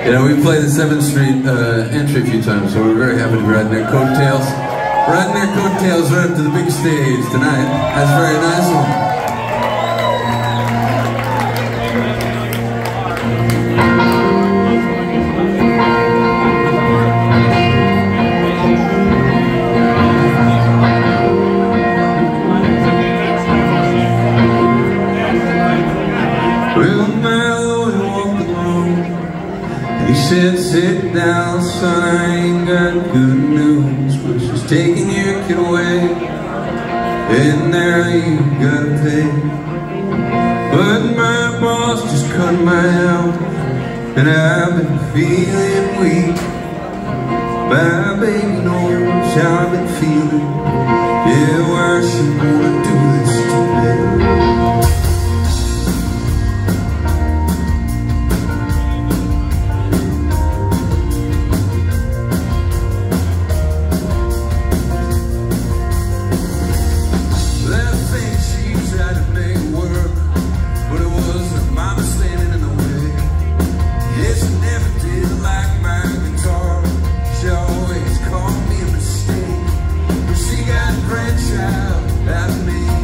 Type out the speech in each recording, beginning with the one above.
You know, we played the 7th Street entry a few times, so we're very happy to be riding their coattails. Riding their coattails right up to the big stage tonight. That's a very nice one. He said, sit down, son, I ain't got good news, but she's taking your kid away, and there you gotta pay. But my boss just cut my house, and I've been feeling weak. My baby knows how I've been feeling. Yeah, why she wanna do this to me? Grandchild out of me.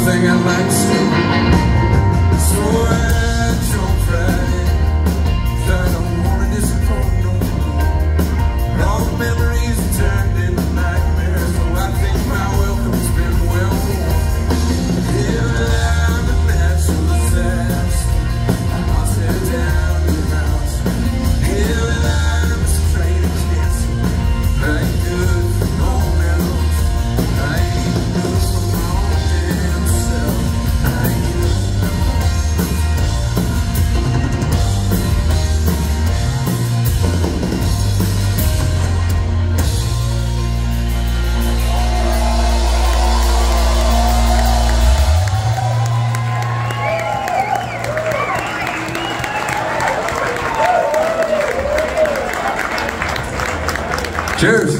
thing I'd like to see. So I don't Friday, 'cause I don't want to disappoint no more. All the memories are turned into nightmares, so I think my welcome's been well worn. Here I'm a natural disaster, I'll tear down your house. Here I'm a stranger cancer, I ain't good for no one else. I ain't good for my own damn self. I ain't good. Cheers.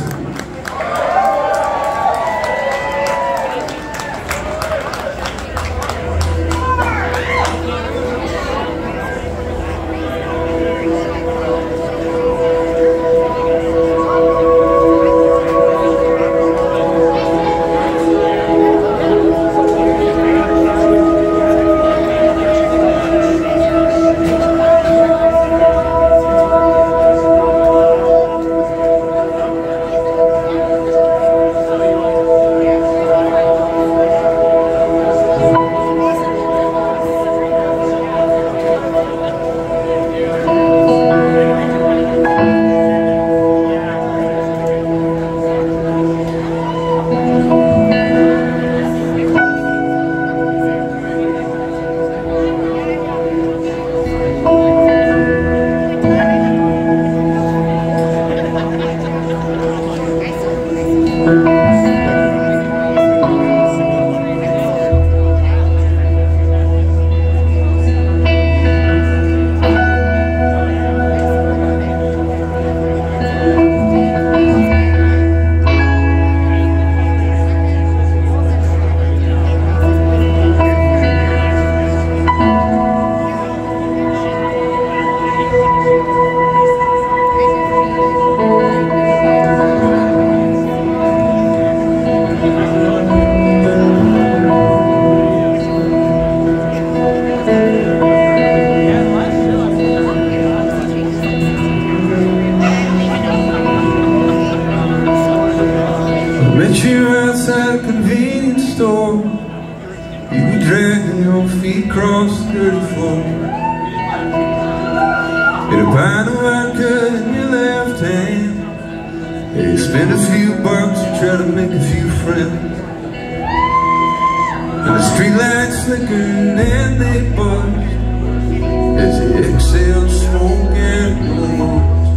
Met you outside a convenience store. You were dragging your feet across the dirty floor. Hit a pint of vodka in your left hand. You spend a few bucks, you try to make a few friends. And the streetlights flickered and they buzzed as you exhaled smoke and your lungs.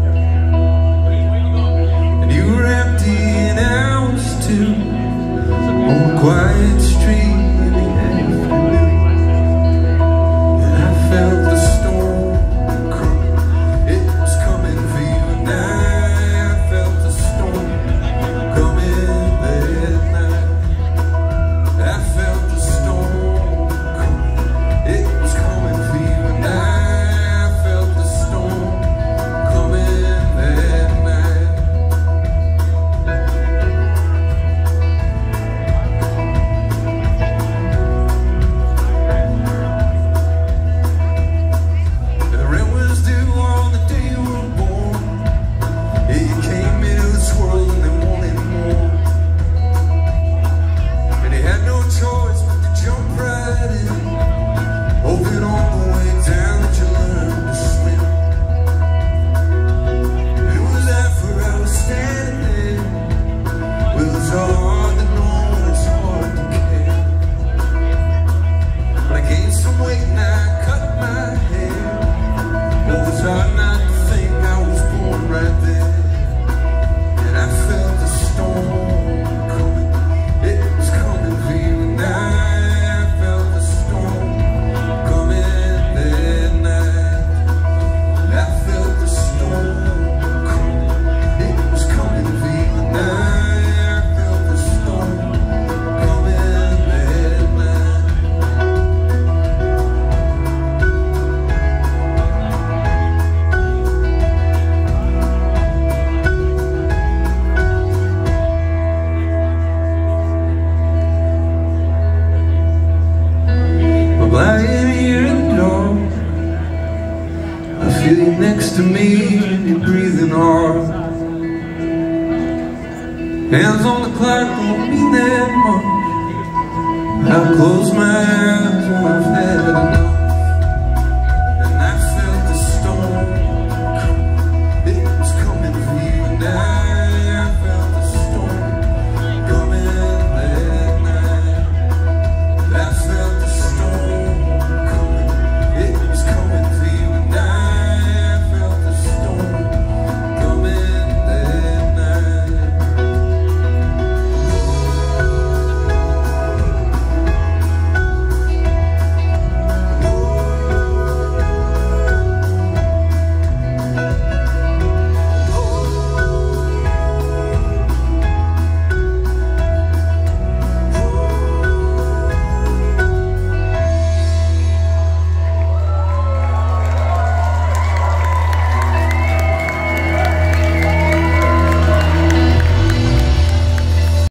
And you were empty and I was too, on a quiet street in the afternoon. And I felt the storm coming, it was coming for you and I felt the storm coming that night. I felt the storm coming, it was coming for you and I next to me and you're breathing hard. Hands on the clock don't mean that much. I close my eyes when I've had